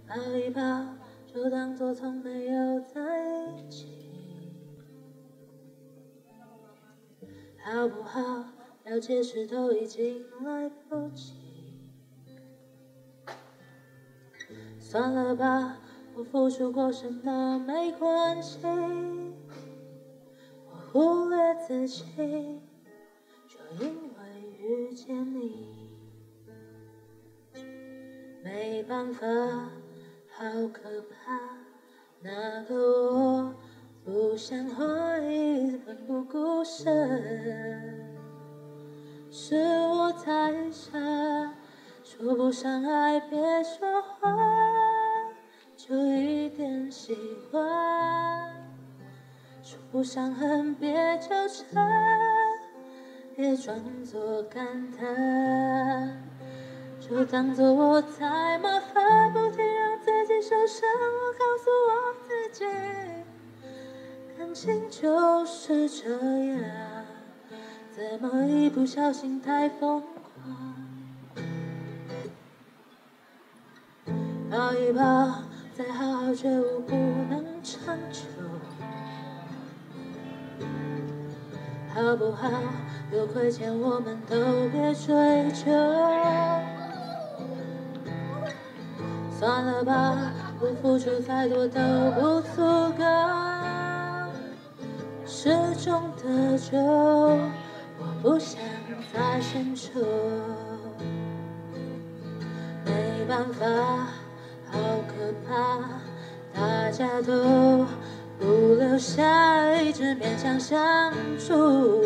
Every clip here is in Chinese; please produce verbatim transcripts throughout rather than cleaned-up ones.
抱一抱，就当作从没有在一起，好不好？要解释都已经来不及。算了吧，我付出过什么没关系，我忽略自己，就因为遇见你。没办法，好可怕，那个我不像话，一奋不顾身。是我太傻，说不上爱别说话，就一点喜欢；说不上恨别纠缠，别装作感叹，就当作我太麻烦，不停让自己受伤。我告诉我自己，感情就是这样，怎么一不小心太疯狂？抱一抱，再好好觉悟不能长久，好不好？有亏欠我们都别追究。算了吧，不付出再多都不足够，适中的酒，我不想再献丑。没办法，好可怕，大家都不留下，一直勉强相处，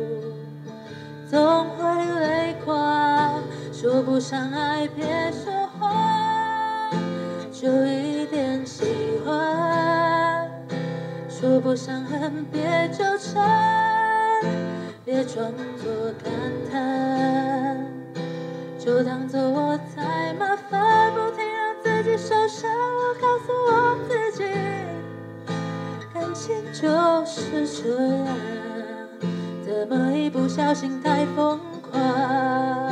总会累垮。说不上爱别说话，就一点喜欢；说不上恨别纠缠，别装作感叹，就当作我太麻烦，不停让自己受伤。我告诉我自己，感情就是这样，怎么一不小心太疯狂？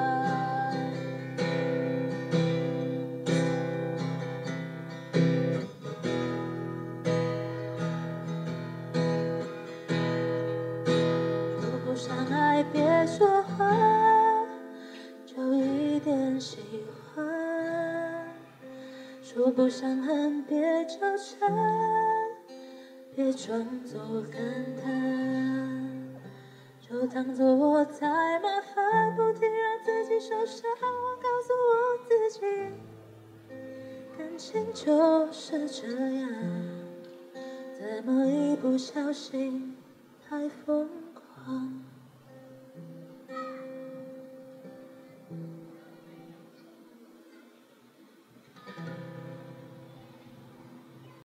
说不上爱别说话，就一点喜欢；说不上恨别纠缠，别装作感叹，就当作我太麻烦，不停让自己受伤。我告诉我自己，感情就是这样，怎么一不小心太疯